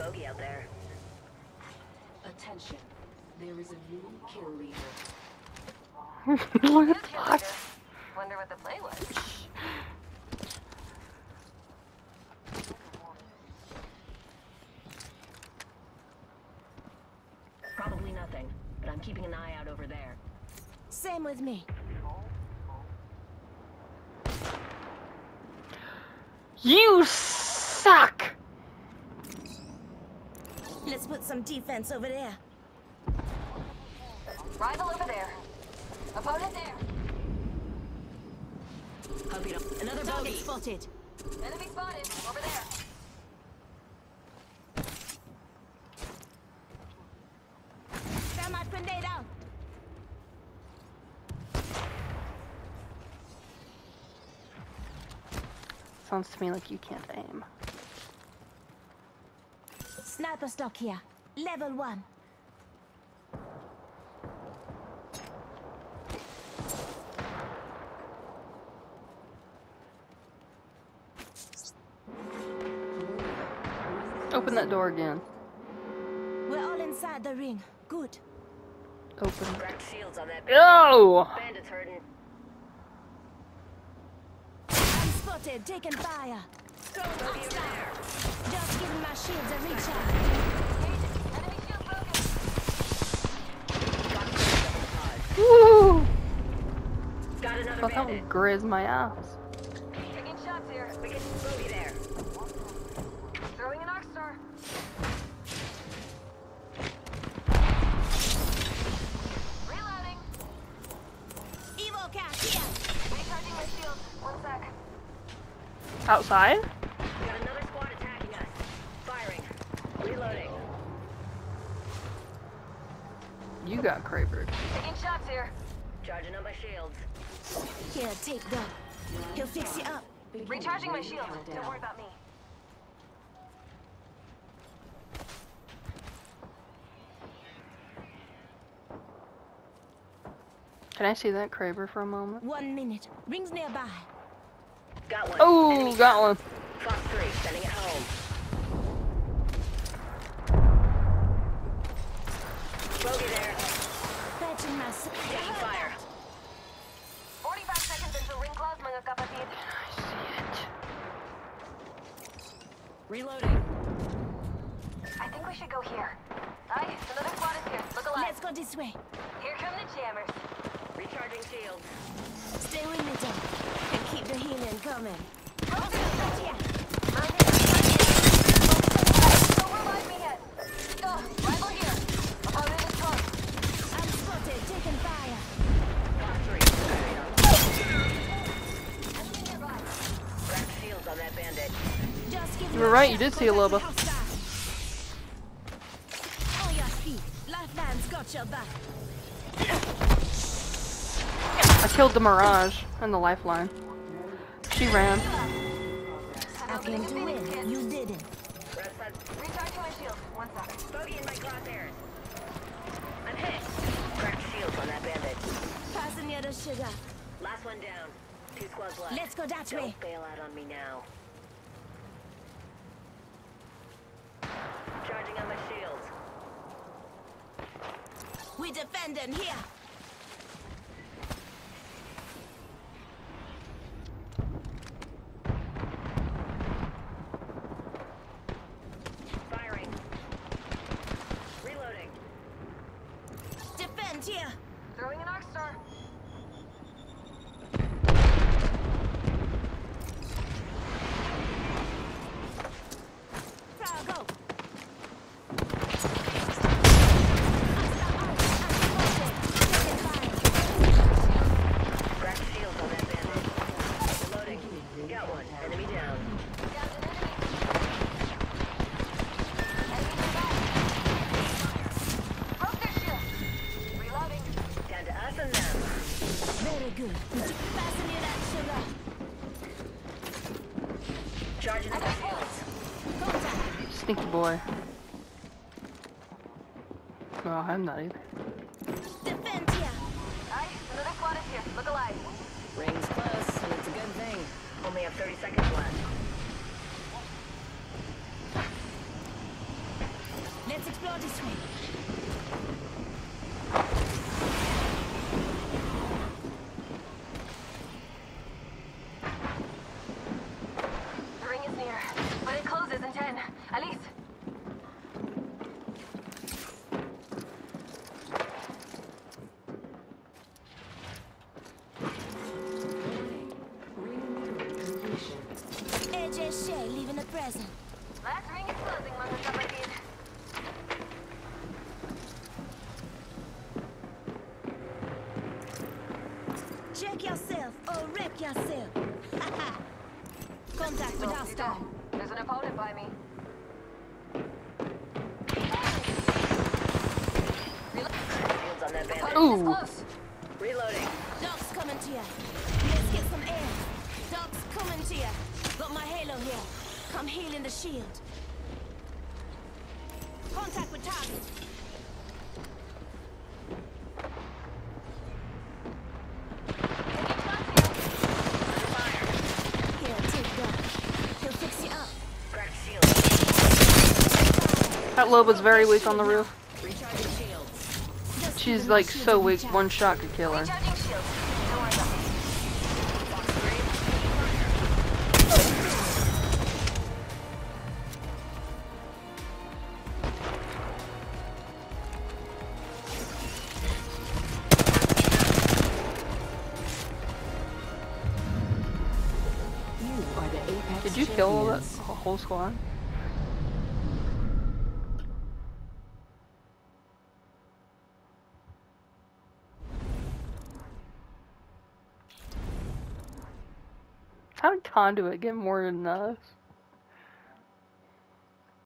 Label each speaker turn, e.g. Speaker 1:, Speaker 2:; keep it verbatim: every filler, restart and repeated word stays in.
Speaker 1: bogey out there.
Speaker 2: Attention. There is a new kill leader.
Speaker 3: What the fuck?
Speaker 1: Wonder what the play was. Probably nothing, but I'm keeping an eye out over there.
Speaker 4: Same with me.
Speaker 3: You suck!
Speaker 4: Let's put some defense over there.
Speaker 1: Rival over there. Opponent there.
Speaker 4: Hope you don't. Another bogey spotted.
Speaker 1: Enemy spotted. Over there.
Speaker 4: Thermite grenade out.
Speaker 3: Sounds to me like you can't aim.
Speaker 4: Sniper stock here. Level one.
Speaker 3: Open that door again.
Speaker 4: We're all inside the ring. Good.
Speaker 3: Open.
Speaker 1: Cracked shields on that.
Speaker 3: Go!
Speaker 1: Bandits hurting.
Speaker 4: I'm spotted. Taking fire.
Speaker 1: Bogey over there.
Speaker 4: Just giving my shields a recharge.
Speaker 1: Enemy shield broken.
Speaker 3: Woo!
Speaker 1: Got another
Speaker 3: Fuck, that
Speaker 1: bandit.
Speaker 3: would grizz my ass.
Speaker 1: Taking shots here. We get bogey there. Throwing an arc star. Reloading.
Speaker 4: Evo cat here.
Speaker 1: Recharging my shield. One sec.
Speaker 3: Outside?
Speaker 1: Got another squad attacking us. Firing. Reloading.
Speaker 3: You got Kraber.
Speaker 1: Taking shots here. Charging on my shields.
Speaker 4: Here, take that. He'll fix you up.
Speaker 1: Recharging my shield. Don't worry about me.
Speaker 3: Can I see that Kraber for a moment?
Speaker 4: One minute. Rings nearby.
Speaker 1: Got one.
Speaker 3: Oh,
Speaker 1: Enemy
Speaker 3: got one.
Speaker 1: Fox three, sending it home. Bogey there.
Speaker 4: Patching my...
Speaker 1: Taking fire. forty-five seconds until ring close, mga kapatid.
Speaker 3: I see it.
Speaker 1: Reloading. I think we should go here. Aye, another squad is here. Look alive.
Speaker 4: Let's go this way.
Speaker 1: Here come the jammers. Recharging shields.
Speaker 4: Stay with me, Tom. And keep the healing coming.
Speaker 1: Don't revive me yet. Go, rival here. Opponent is close.
Speaker 4: I'm spotted. Taking fire.
Speaker 1: Fox three. Enemy nearby. Cracked shields on that bandit.
Speaker 4: Just give
Speaker 3: You were right, you did see a little bit.
Speaker 4: Oh, your feet. Lifeline's got your back.
Speaker 3: I killed the Mirage and the Lifeline. She ran.
Speaker 4: I came to win. You didn't.
Speaker 1: Recharging my shield. One second. Bogey in my crosshairs. I'm hit. Cracked shields on that bandit.
Speaker 4: Passing you the sugar.
Speaker 1: Last one down. Two squads left.
Speaker 4: Let's go that way.
Speaker 1: Don't bail out on me now. Charging on my shields.
Speaker 4: We defending here.
Speaker 1: Firing. Reloading.
Speaker 4: Defend here.
Speaker 1: Throwing an arc star.
Speaker 4: Frog, go.
Speaker 1: Cracked shields on that bandit. Reloading. Got one. Enemy down. Down an enemy. Enemy nearby. Broke their shield. Reloading. Down to us and them.
Speaker 4: Very good. Passing you that sugar.
Speaker 1: Charging on my shields.
Speaker 4: Contact.
Speaker 3: Sneaky boy. No, I'm not either.
Speaker 4: Defend here.
Speaker 1: Aye, another squad is here. Look alive. Ring's close, and it's a good thing. Only have thirty seconds left.
Speaker 4: Explore this way.
Speaker 1: The ring is near, but it closes in ten. Alice.
Speaker 4: A J Shea leaving a present.
Speaker 1: Last ring is closing, Mother Sabardine.
Speaker 4: Check yourself or wreck yourself. Contact with hostile.
Speaker 1: There's an opponent by me. Shields on that bandit.
Speaker 3: Ooh.
Speaker 1: Close. Reloading.
Speaker 4: Doc's coming to you. Let's get some air. Doc's coming to you. Got my halo here. Come heal in the shield. Contact with target. Here, take Doc. He'll fix you up.
Speaker 1: Cracked shield.
Speaker 3: That Loba's very weak on the roof.
Speaker 1: Recharging shields.
Speaker 4: Just
Speaker 3: She's
Speaker 4: give him
Speaker 3: like
Speaker 4: my shield
Speaker 3: so
Speaker 4: and
Speaker 3: weak,
Speaker 4: recharge.
Speaker 3: one shot could kill her.
Speaker 1: Recharging shields. Don't worry about it. Box three.
Speaker 2: You are the Apex
Speaker 3: Did you kill all that
Speaker 2: champions.
Speaker 3: whole squad? How did Conduit get more than us?